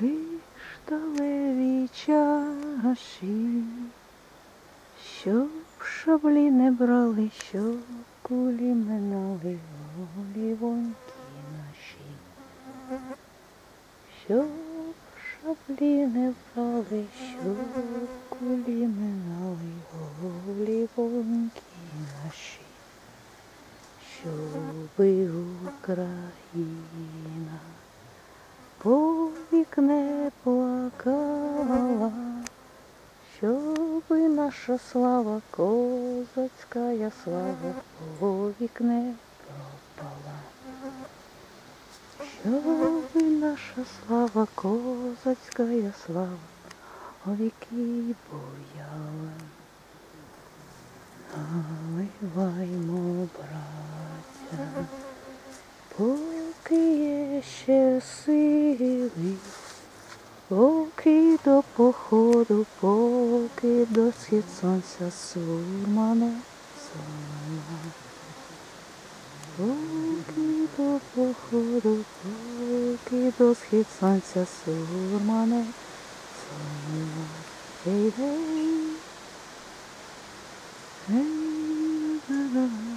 кришталеві чаші, щоб шаблі не брали, щоб кулі минали голівонькі наші, щоб шаблі не брали, щоб кулі минали голівонькі наші, щоби Україна повік не плакала, щоби наша слава, козацька слава, повік не пропала. Щоби наша слава, козацька слава, повіки буяла. Наливаймо, браття, поки є ще сили, поки до походу, поки до схід сонця сурма не золота. Поки до походу, поки до схід сонця сурма не золота. Гей, гей, гей,